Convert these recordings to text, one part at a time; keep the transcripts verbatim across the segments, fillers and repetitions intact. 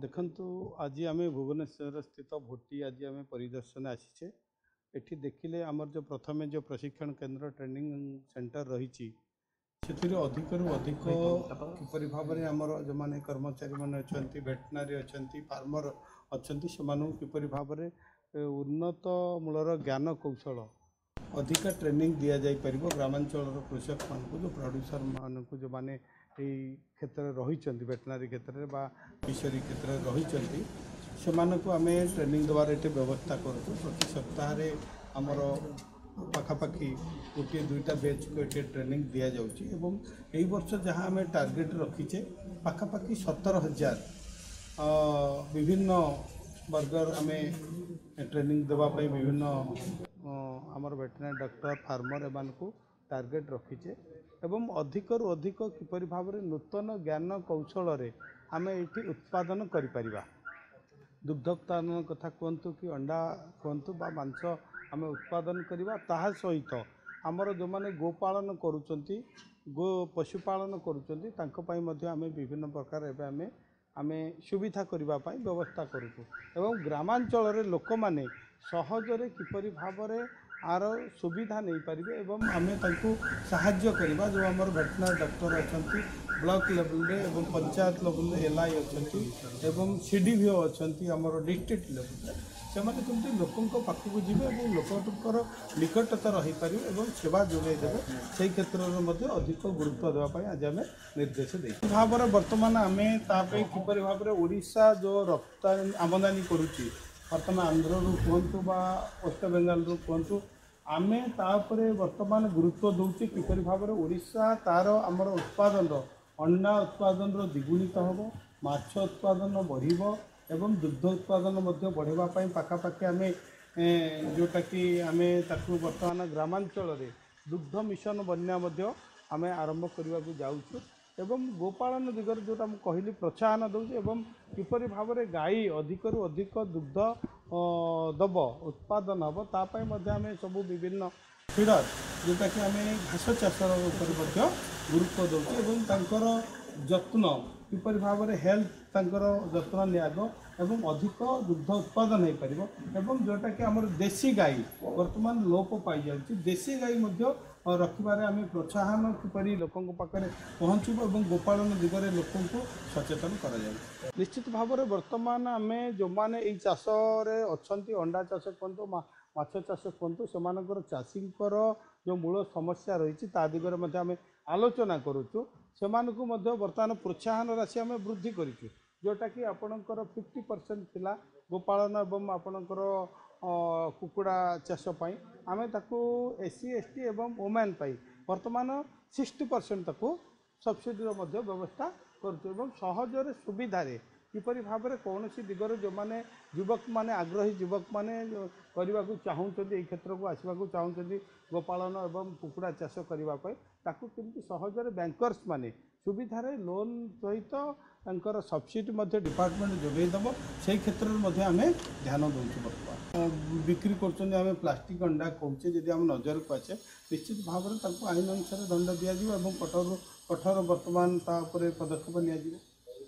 देखंतु आज आम भुवनेश्वर स्थित भोटी आज आम परिदर्शन आसीचे एठी देखिले आमर जो प्रथमे जो प्रशिक्षण केंद्र ट्रेनिंग सेंटर रही अधिक अधिक किपरि भाव में आमर जो मैंने कर्मचारी मैंने अच्छा भेटनारी अच्छा फार्मर अच्छा से किपरि भाव में उन्नत मूलर ज्ञान कौशल अधिक ट्रेनिंग दि जापर ग्रामांचल कृषक मान जो प्रोड्यूसर मान जो मैंने क्षेत्र में रही भेटनारी क्षेत्र में फिशरी क्षेत्र में रही से आम ट्रेनिंग देवार ये व्यवस्था करूँ प्रति सप्ताह आमर पाखापाखि गोटे दुईटा बेच को ये ट्रेनिंग दि जाऊँगी एवं यही वर्ष जहाँ आम टार्गेट रखीचे पाखापाखि सतर हजार विभिन्न वर्गर आम ट्रेनिंग देवाई विभिन्न आमर वेटरनरी डॉक्टर फार्मर एमान को टार्गेट रखीचे एवं अधिक रु अधिक किपरि भाव में नूतन ज्ञान कौशल आम ये उत्पादन करिपरिबा दुग्ध उत्पादन कथा कहतु कि अंडा कहतु बा मांस आम उत्पादन करवा ताहा सहित आमर जो मैंने गोपालन करुँच गो पशुपालन करुँच आम विभिन्न प्रकार एवं आम आम सुविधा करने व्यवस्था करूँ एवं ग्रामांचल लोक मैंने सहजरे किपरि भाव में आर सुविधा नहीं पारे एवं आम साहाय्य करवा जो आम भेटनारी डॉक्टर अच्छा ब्लॉक लेवल रे एवं पंचायत लेवल रे एल आई अच्छा एवं सीडीवीओ अच्छा आमर डिस्ट्रिक्ट लेवल से कमी लोकों पाखक जी लोकर निकटता रही पारे और सेवा जोगे देवे से क्षेत्र में अधिक गुरुत्व देवाई आज आम निर्देश दे भाव में बर्तमान आम किपरि भाव में ओडिशा जो रप्तानी आमदानी करुच्ची बर्तमान आंध्र रु कहतु बा वेस्ट बेंगल रु कहतु आमे तापरे वर्तमान गुरुत्व दूचे किपरि भाव में ओडिशा तार आमर उत्पादन अंडा उत्पादन द्विगुणित हम माछ उत्पादन बढ़ एवं दुग्ध उत्पादन बढ़ावाई पाखापाखि आम जोटा कि आम ताकू बर्तमान ग्रामांचल दुग्ध मिशन बन्या आम आरंभ करने को जाऊँ एवं गोपालन दिगरे जोटा मुझे कहली प्रोत्साहन दूसरे एवं किपरि भाव में गाई अधिक रु अधिक दुग्ध दब उत्पादन हम तापाई आम सब विभिन्न फीडर जोटा कि आम घास चाष गुरुत्व दूसरे एवं तांकर जत्न किपरि भाव में हेल्थ तांकर जत्न नियागो एवं अधिक दुग्ध उत्पादन हो पार एवं जोटा कि आम देशी गाई वर्तमान लोप पाई जाऊँगी देशी गाई रखबार आम प्रोत्साहन किपरि लोकों पाखे पहुँचब और गोपालन दिगरे लोक सचेतन कर निश्चित भाव में बर्तमान आम जो मैंने यही चाष अच्छा अंडा चाष कहतु माछ चाष कहतु से चाषी जो मूल समस्या रही दिगरे आम आलोचना करुचु से बर्तमान प्रोत्साहन राशि आम वृद्धि करूँ जोटा कि आपणकर फिफ्टी परसेंट थिला गोपालन एवं आपणकर कुकुड़ा चाषपाई आम ताकू एससी एसटी एवं वोमेन पाई वर्तमान सिक्सटी परसेंट ताकू सब्सिडी व्यवस्था करूँ सहजरे सुविधारे किपरि भाव में कौन सी दिगरे जो मैंने युवक माने आग्रही युवक माने करने को चाहते क्षेत्र को आसवा चाहते गोपालन एवं कुकुड़ा चाष करने ताकू केमती सहजरे बैंकर्स माने सुविधारे लोन सहित तांकर सब्सिडी डिपार्टमेंट जोगेदेव से क्षेत्र में आम ध्यान दूसरे बर्तमान बिक्री कर प्लास्टिक अंडा कौचे जदि आम नजर को आसे निश्चित भाव में आईन अनुसार दंड दिज्व कठोर कठोर बर्तमान पदक्षेप नि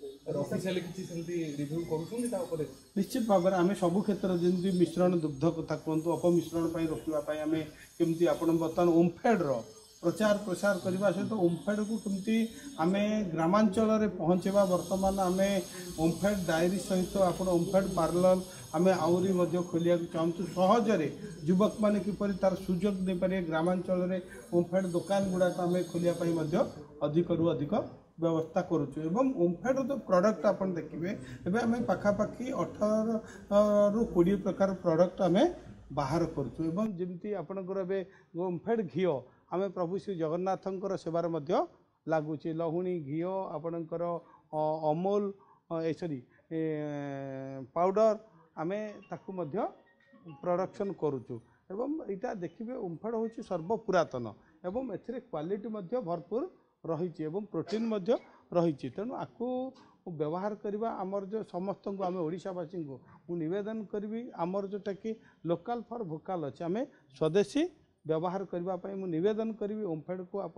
निश्चित भाव में आम सबू क्षेत्र जमी मिश्रण दुग्ध कथा कहतु अपमिश्रण रोकवाई आम केमती आप बर्तमान ओमफेड्र प्रचार प्रसार करने सहित ओमफेड को केमती आम ग्रामांचल में पहुँचवा बर्तमान आम ओमफेड डायरी सहित आप ओमफेड पार्लर आम आहरी खोलिया चाहूँ सहजरे युवक मैंने किपर तार सुजोग दे पारे ग्रामांचल में ओमफेड दुकान गुड़ाक आम खोलिया अधिक रु अधिक व्यवस्था करुचु एवं ओमफेड जो प्रोडक्ट आप देखिए एवं आम पाखापाखि अठारह रु कोड़े प्रकार प्रोडक्ट आम बाहर करुचु एवं जमी आपंकर ओमफेड घी आम प्रभु श्री जगन्नाथंकर सेवार लगुच लहुणी घी आपणकर अमूल सॉरी पाउडर आम ताकू प्रोडक्शन करुचु एवं यहाँ देखिए ओमफेड हूँ सर्वपुरातन एवं ए क्वालिटी भरपूर रही एवं प्रोटीन रही तेणु आपको व्यवहार करवा आमर जो समस्त को आम ओडिशावासी को मुझे नवेदन करी आमर जोटा कि लोकल फॉर भोकाल अच्छे आम स्वदेशी व्यवहार करने मुझे नवेदन करी ओमफेड को आपण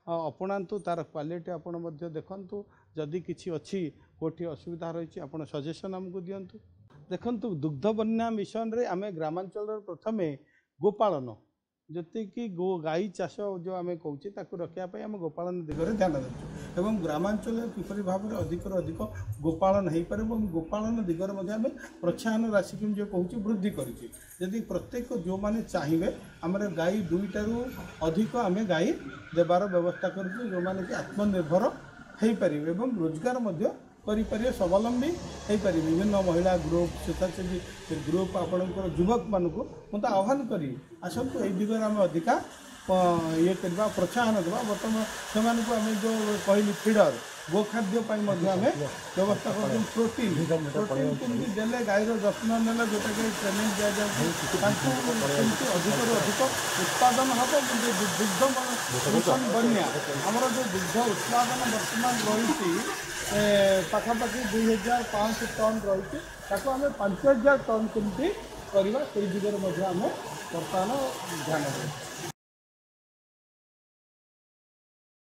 अपणातु तार क्वालिटी आपण मध्य देखंतु जदि किछि अछि कोठी असुविधा रही आपण सजेशन आमको दियंतु। देखंतु दुग्ध बन्या मिशन रे आमे ग्रामांचल प्रथमे गोपालन जति कि गो गाई चाष जो आम कौचे ताकू रखापी आम गोपालन दिगरे ध्यान देचु एवं ग्रामांचल किपरि भाव में अधिक अधिक गोपालन हो पारे गोपालन दिगरे आम प्रोत्साहन राशि की जो कहूँ वृद्धि करी जदि प्रत्येक जो मैंने चाहिए आम गाई दुईटू अधिक आम गाई देवार व्यवस्था करूँ जो मैंने कि आत्मनिर्भर हो पारे एवं रोजगार करें स्वावलम्बी हो पारे विभिन्न महिला ग्रुप स्वेच्छासेवी ग्रुप आपणकर युवक मानक मुझे आह्वान करी आसतु यही दिगरे आम अधिका ये करवा प्रोत्साहन देवा बर्तमान से आम जो कहली फीडर गोखाद्य आम व्यवस्था कर प्रोटीन प्रोटीन केमती देले गाईर जत्न नेले जोटा कि ट्रेनिंग दि जाती अधिक अधिक उत्पादन हम दुग्ध मिशन बन्या आमर जो दुग्ध उत्पादन बर्तमान रही पाखापाखि दुई हजार पाँच टन रही आम पांच हजार टन केमती करवा से दिगरे आम बर्तमान ध्यान दें।